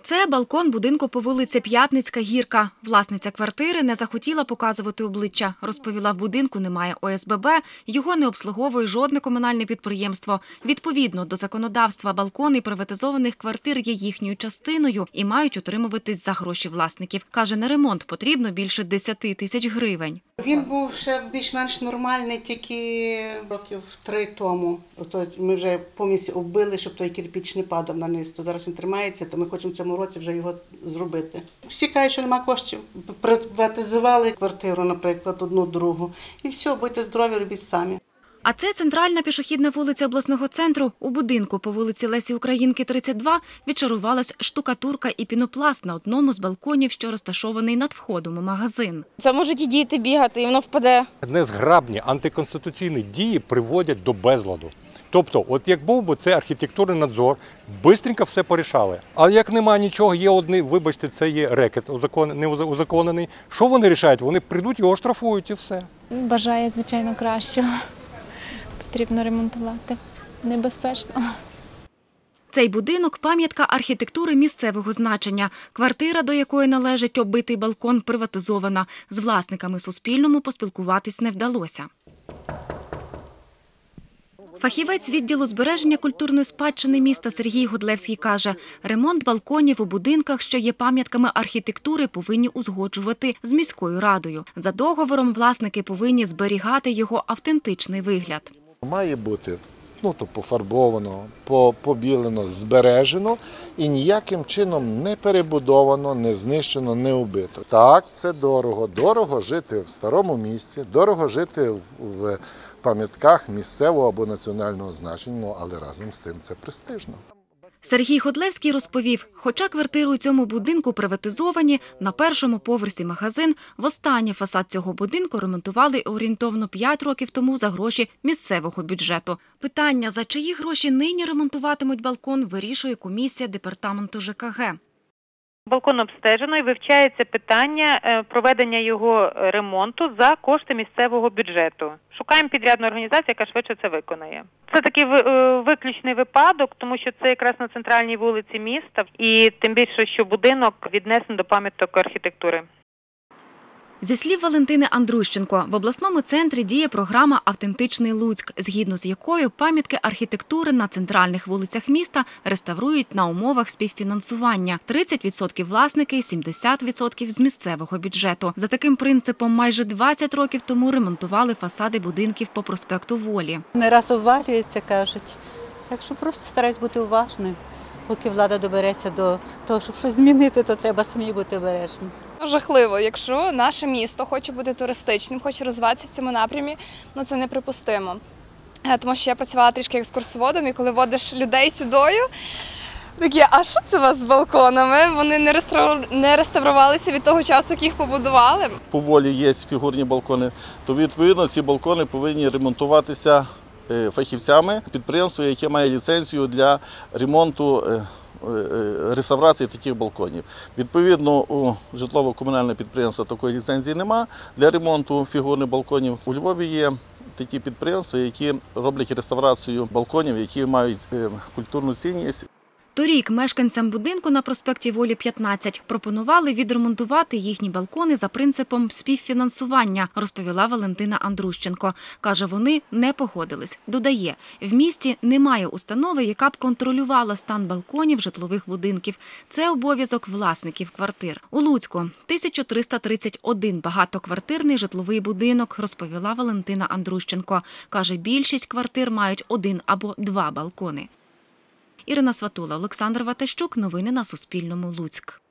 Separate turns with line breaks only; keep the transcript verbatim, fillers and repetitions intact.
Це балкон будинку по вулиці П'ятницька, Гірка. Власниця квартири не захотіла показувати обличчя. Розповіла, в будинку немає О С Б Б, його не обслуговує жодне комунальне підприємство. Відповідно до законодавства, балкони приватизованих квартир є їхньою частиною і мають утримуватись за гроші власників. Каже, на ремонт потрібно більше десяти тисяч гривень.
Він був ще більш-менш нормальний тільки років три тому. Ото ми вже повністю оббили, щоб той кирпіч не падав на низ. То зараз він тримається, то ми хочемо в цьому році вже його зробити. Всі кажуть, що немає коштів. Приватизували квартиру, наприклад, одну, другу. І все, будьте здорові, робіть самі.
А це центральна пішохідна вулиця обласного центру. У будинку по вулиці Лесі Українки, тридцять два, відшарувалась штукатурка і пінопласт на одному з балконів, що розташований над входом у магазин.
Це можуть і діти бігати, і воно впаде.
Незграбні антиконституційні дії приводять до безладу. Тобто, от як був би це архітектурний надзор, швидко все порішали. А як немає нічого, є одні, вибачте, це є рекет неузаконений. Що вони рішають? Вони прийдуть, його штрафують і все.
Бажаю, звичайно, кращого. Потрібно ремонтувати. Небезпечно.
Цей будинок – пам'ятка архітектури місцевого значення. Квартира, до якої належить оббитий балкон, приватизована. З власниками Суспільному поспілкуватись не вдалося. Фахівець відділу збереження культурної спадщини міста Сергій Годлевський каже, ремонт балконів у будинках, що є пам'ятками архітектури, повинні узгоджувати з міською радою. За договором власники повинні зберігати його автентичний вигляд.
Має бути ну, то пофарбовано, побілено, збережено і ніяким чином не перебудовано, не знищено, не убито. Так, це дорого. Дорого жити в старому місці, дорого жити в пам'ятках місцевого або національного значення, але разом з тим це престижно.
Сергій Годлевський розповів, хоча квартири у цьому будинку приватизовані, на першому поверсі магазин, востаннє фасад цього будинку ремонтували орієнтовно п'ять років тому за гроші місцевого бюджету. Питання, за чиї гроші нині ремонтуватимуть балкон, вирішує комісія департаменту Ж К Г.
Балкон обстежено і вивчається питання проведення його ремонту за кошти місцевого бюджету. Шукаємо підрядну організацію, яка швидше це виконає. Це такий виключний випадок, тому що це якраз на центральній вулиці міста, і тим більше, що будинок віднесений до пам'яток архітектури.
Зі слів Валентини Андрущенко, в обласному центрі діє програма «Автентичний Луцьк», згідно з якою пам'ятки архітектури на центральних вулицях міста реставрують на умовах співфінансування. тридцять відсотків власники, сімдесят відсотків з місцевого бюджету. За таким принципом майже двадцять років тому ремонтували фасади будинків по проспекту Волі.
Не раз обвалюється, кажуть. Так що просто стараюсь бути уважною. Поки влада добереться до того, щоб щось змінити, то треба самі бути обережні.
Жахливо, якщо наше місто хоче бути туристичним, хоче розвиватися в цьому напрямі, ну це неприпустимо. Тому що я працювала трішки екскурсоводом, і коли водиш людей сюдою, такі, а що це у вас з балконами? Вони не, реставру... не реставрувалися від того часу, як їх побудували.
По Волі є фігурні балкони, то відповідно ці балкони повинні ремонтуватися фахівцями підприємства, яке має ліцензію для ремонту, реставрації таких балконів. Відповідно, у житлово-комунального підприємства такої ліцензії немає для ремонту фігурних балконів. У Львові є такі підприємства, які роблять реставрацію балконів, які мають культурну цінність.
Торік мешканцям будинку на проспекті Волі п'ятнадцять пропонували відремонтувати їхні балкони за принципом співфінансування, розповіла Валентина Андрущенко. Каже, вони не погодились. Додає, в місті немає установи, яка б контролювала стан балконів житлових будинків. Це обов'язок власників квартир. У Луцьку тисяча триста тридцять один багатоквартирний житловий будинок, розповіла Валентина Андрущенко. Каже, більшість квартир мають один або два балкони. Ірина Сватула, Олександр Ватащук. Новини на Суспільному. Луцьк.